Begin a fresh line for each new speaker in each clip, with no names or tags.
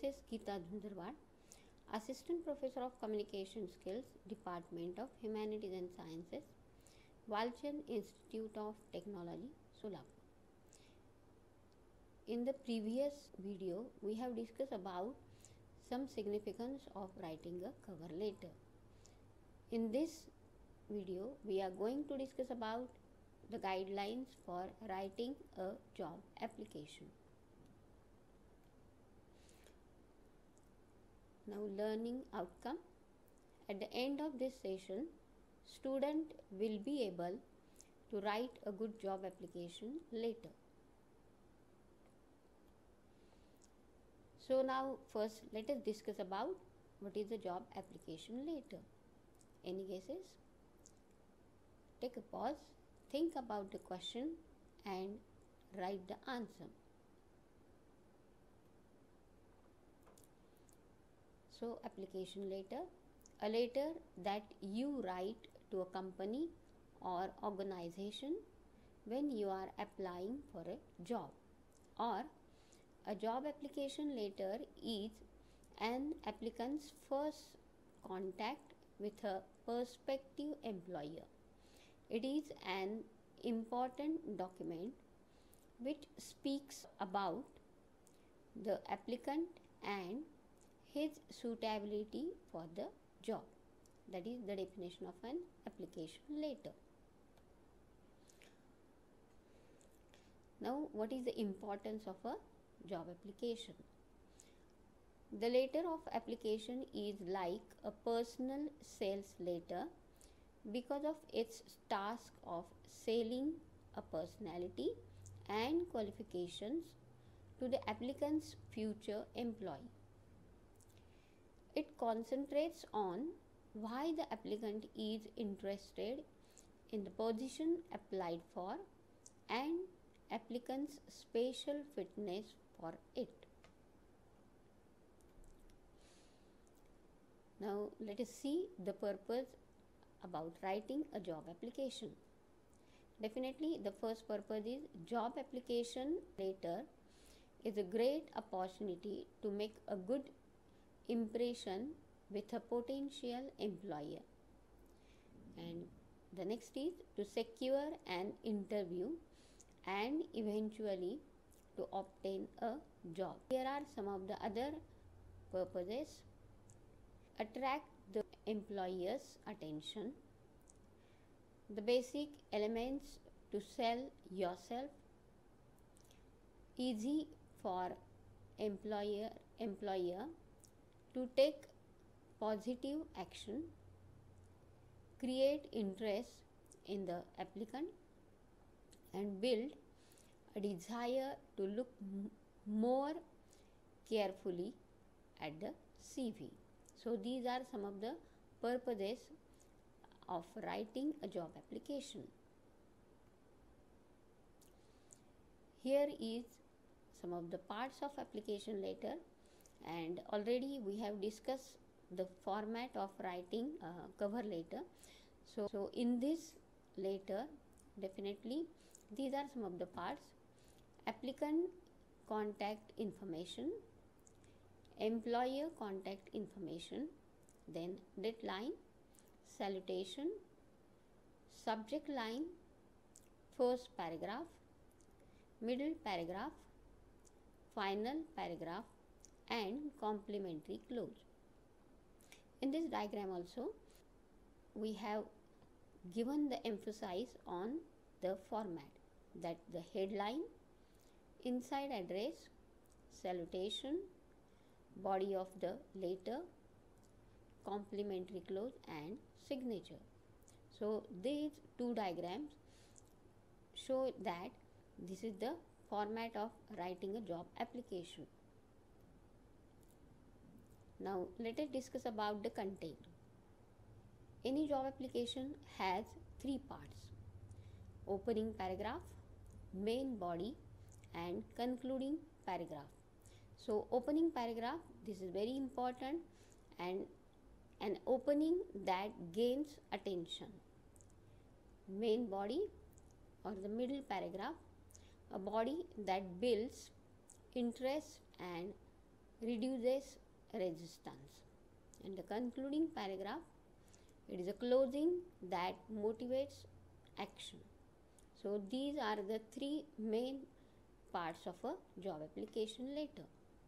is Geeta Dhundarwad, Assistant Professor of Communication Skills, Department of Humanities and Sciences, Walchand Institute of Technology, Solapur. In the previous video, we have discussed about some significance of writing a cover letter. In this video, we are going to discuss about the guidelines for writing a job application. Now, learning outcome. At the end of this session, student will be able to write a good job application letter. So now first let us discuss about what is a job application letter. Any guesses? Take a pause, think about the question and write the answer. So application letter, a letter that you write to a company or organization when you are applying for a job, or a job application letter is an applicant's first contact with a prospective employer. It is an important document which speaks about the applicant and his suitability for the job. That is the definition of an application letter. Now, what is the importance of a job application? The letter of application is like a personal sales letter because of its task of selling a personality and qualifications to the applicant's future employee. It concentrates on why the applicant is interested in the position applied for and applicant's special fitness for it. Now let us see the purpose about writing a job application. Definitely the first purpose is job application letter is a great opportunity to make a good impression with a potential employer. And the next is to secure an interview and eventually to obtain a job. Here are some of the other purposes. Attract the employer's attention. The basic elements to sell yourself. Easy for employer to take positive action. Create interest in the applicant and build a desire to look more carefully at the CV. So these are some of the purposes of writing a job application. Here is some of the parts of application letter, and already we have discussed the format of writing a cover letter. So in this letter, definitely these are some of the parts: applicant contact information, employer contact information, then deadline, salutation, subject line, first paragraph, middle paragraph, final paragraph and complimentary close. In this diagram also we have given the emphasis on the format, that the headline, inside address, salutation, body of the letter, complimentary close and signature. So these two diagrams show that this is the format of writing a job application. Now let us discuss about the content. Any job application has three parts: opening paragraph, main body and concluding paragraph. So opening paragraph, this is very important, and an opening that gains attention. Main body or the middle paragraph, a body that builds interest and reduces resistance. And the concluding paragraph, it is a closing that motivates action. So these are the three main parts of a job application letter.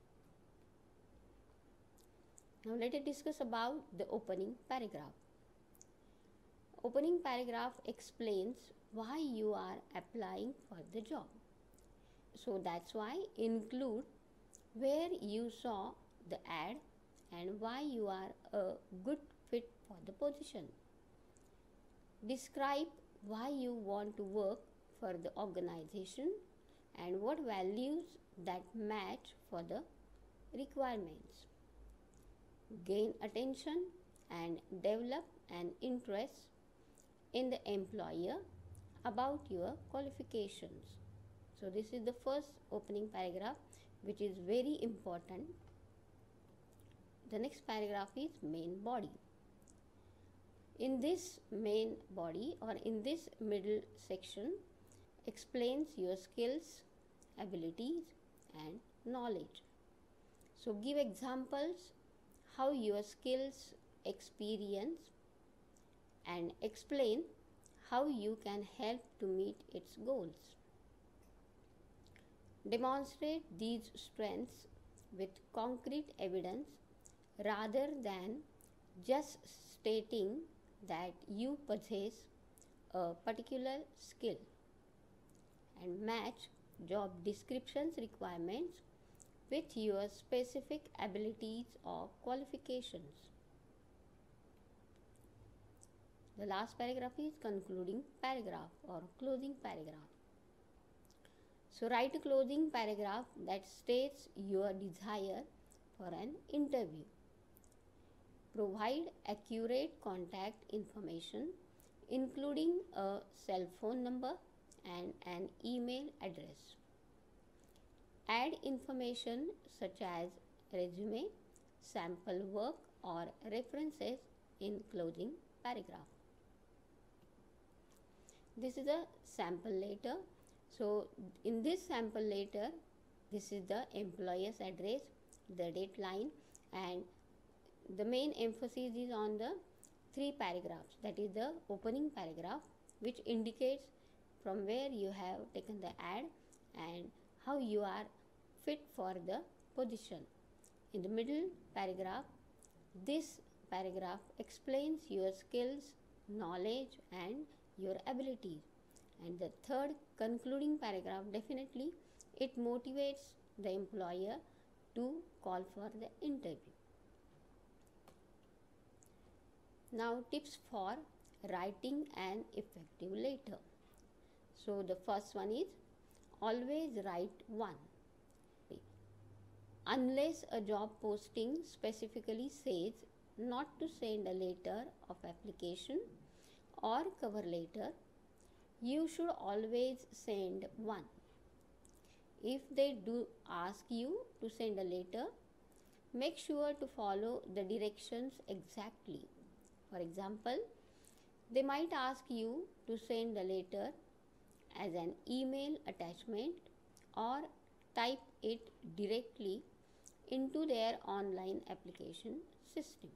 Now let us discuss about the opening paragraph. Opening paragraph explains why you are applying for the job. So that's why include where you saw the ad and why you are a good fit for the position. Describe why you want to work for the organization and what values that match for the requirements. Gain attention and develop an interest in the employer about your qualifications. So this is the first opening paragraph, which is very important. The next paragraph is main body. In this main body or in this middle section explains your skills, abilities and knowledge. So give examples how your skills, experience and explain how you can help to meet its goals. Demonstrate these strengths with concrete evidence rather than just stating that you possess a particular skill, and match job description's requirements with your specific abilities or qualifications. The last paragraph is concluding paragraph or closing paragraph. So write a closing paragraph that states your desire for an interview. Provide accurate contact information including a cell phone number and an email address. Add information such as resume, sample work or references in closing paragraph. This is a sample letter. So in this sample letter, this is the employer's address, the deadline, and the main emphasis is on the three paragraphs. That is the opening paragraph, which indicates from where you have taken the ad and how you are fit for the position. In the middle paragraph, this paragraph explains your skills, knowledge and your abilities. And the third concluding paragraph, definitely it motivates the employer to call for the interview. Now tips for writing an effective letter. So the first one is always write one. Unless a job posting specifically says not to send a letter of application or cover letter, you should always send one. If they do ask you to send a letter, make sure to follow the directions exactly. For example, they might ask you to send a letter as an email attachment or type it directly into their online application system.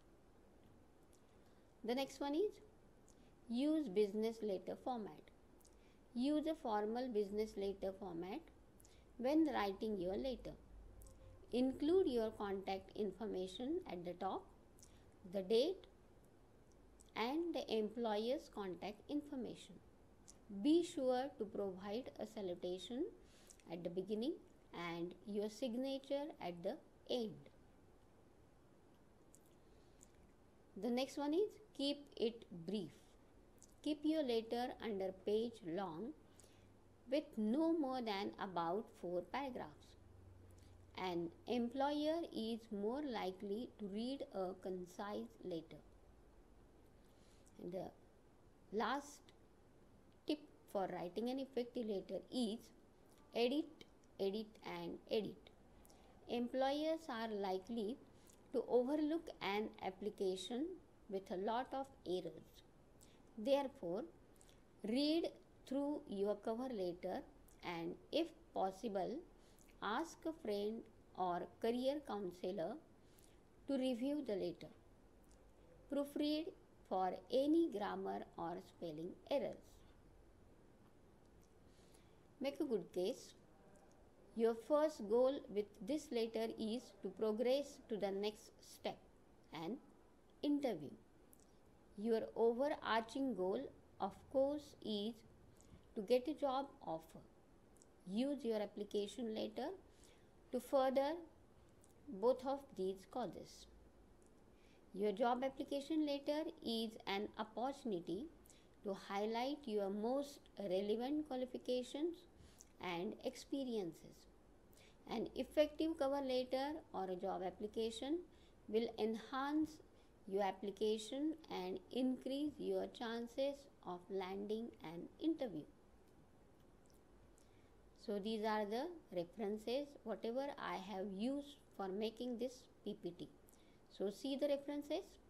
The next one is use business letter format. Use a formal business letter format when writing your letter. Include your contact information at the top, the date and the employer's contact information. Be sure to provide a salutation at the beginning and your signature at the end. The next one is keep it brief. Keep your letter under page long with no more than about 4 paragraphs. An employer is more likely to read a concise letter. And the last tip for writing an effective letter is edit, edit and edit. Employers are likely to overlook an application with a lot of errors. Therefore, read through your cover letter and if possible, ask a friend or career counselor to review the letter. Proofread for any grammar or spelling errors. Make a good case. Your first goal with this letter is to progress to the next step, an interview. Your overarching goal, of course, is to get a job offer. Use your application letter to further both of these causes. Your job application letter is an opportunity to highlight your most relevant qualifications and experiences. An effective cover letter or a job application will enhance your application and increase your chances of landing an interview. So these are the references whatever I have used for making this PPT. So see the references.